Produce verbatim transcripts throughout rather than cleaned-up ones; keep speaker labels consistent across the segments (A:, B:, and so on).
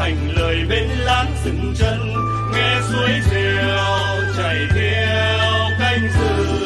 A: thành lời bên láng dừng chân, nghe suối reo chảy theo cánh rừng.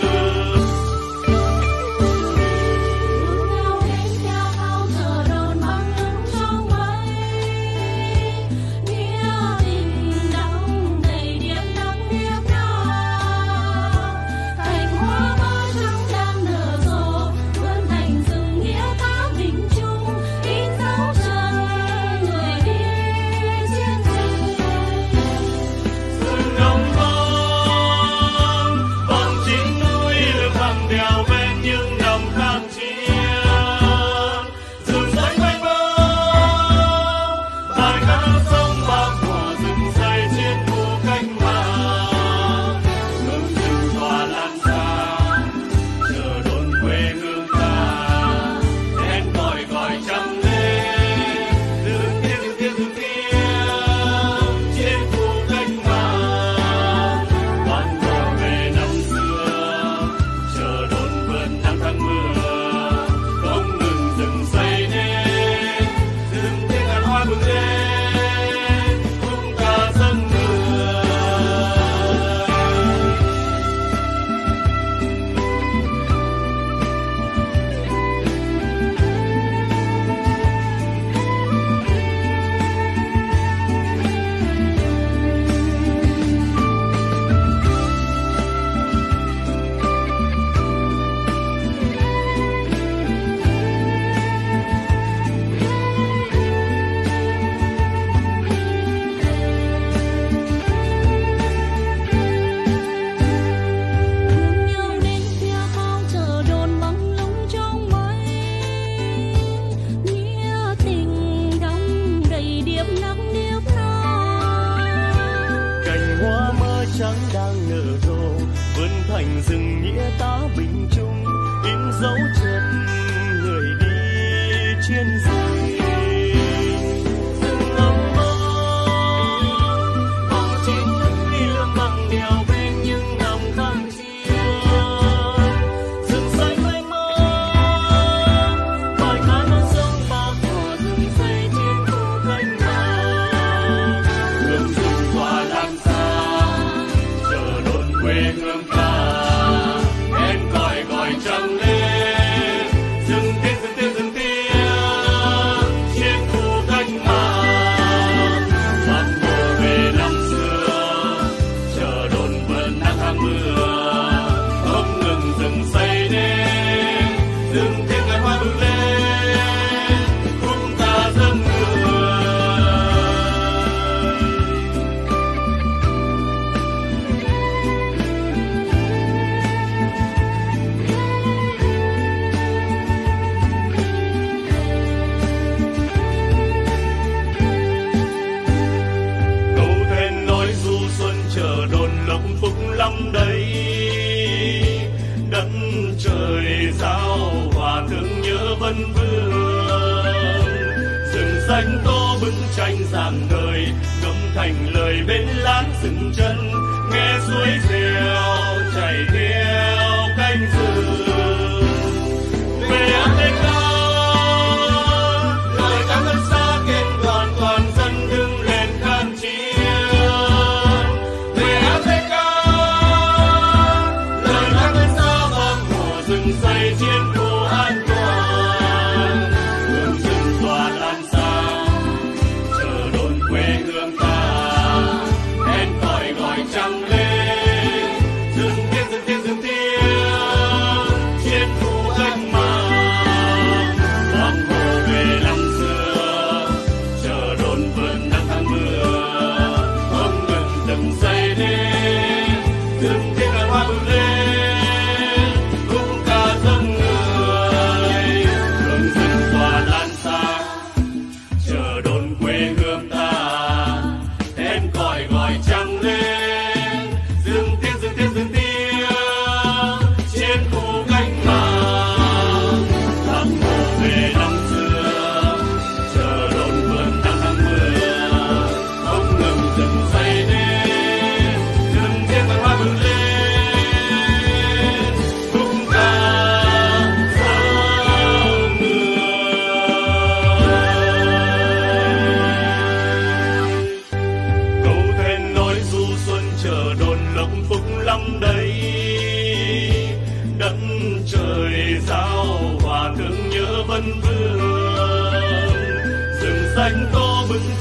B: Hãy subscribe cho kênh Ghiền Mì Gõ để không bỏ lỡ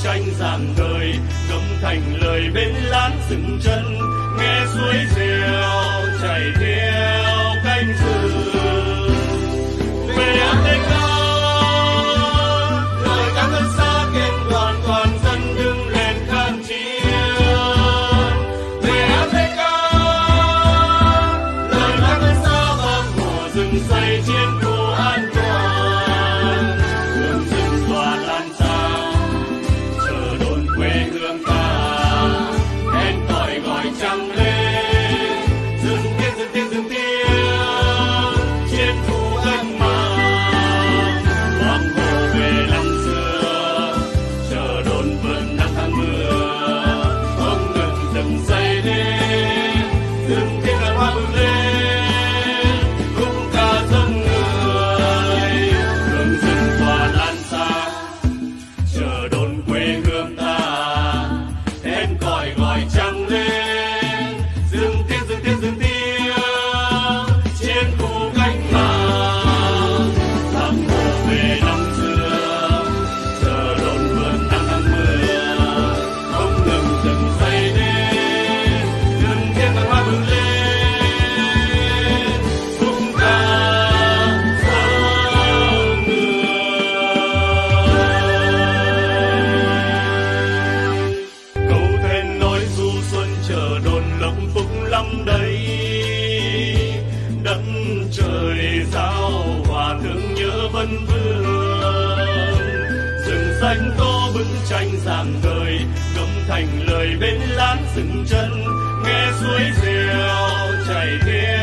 A: tranh dạng đời, ngấm thành lời bên láng dừng chân, nghe suối reo chảy theo cánh rừng. Về Africa, lời ca ngân xa kêu gọi toàn dân đứng lên kháng chiến. Về Africa, lời ca ngân xa vang mùa rừng xây chiến khu an toàn, hương rừng tỏa lan xa, chờ đồn quê hương ta, đến còi gọi trăng lên, dừng tiếng dừng tiếng dừng tiếng, chiến khu cách mạng, bác Hồ về năm xưa, chờ đồn vườn nắng tháng mưa, không ngừng dừng xây lên, dừng tiếng đàn hoa bừng lên, khúc ca dâng người, hương rừng tỏa lan xa, chờ đồn quê hương ta, đến còi gọi trăng lên, dừng tiếng dừng tiếng dừng tiếng, chiến khu cách mạng, bác Hồ về năm xưa, chờ đồn vườn nắng tháng mưa, không ngừng dừng xây lên, dừng tiếng đàn hoa bừng lên, khúc ca dâng người. Câu then nói du xuân chờ đồn lộc phúc lắm đây, đất trời giao hòa thương nhớ vân vương, rừng xanh to bức tranh dạng đời, ngấm thành lời bên láng dừng chân, nghe suối reo chảy theo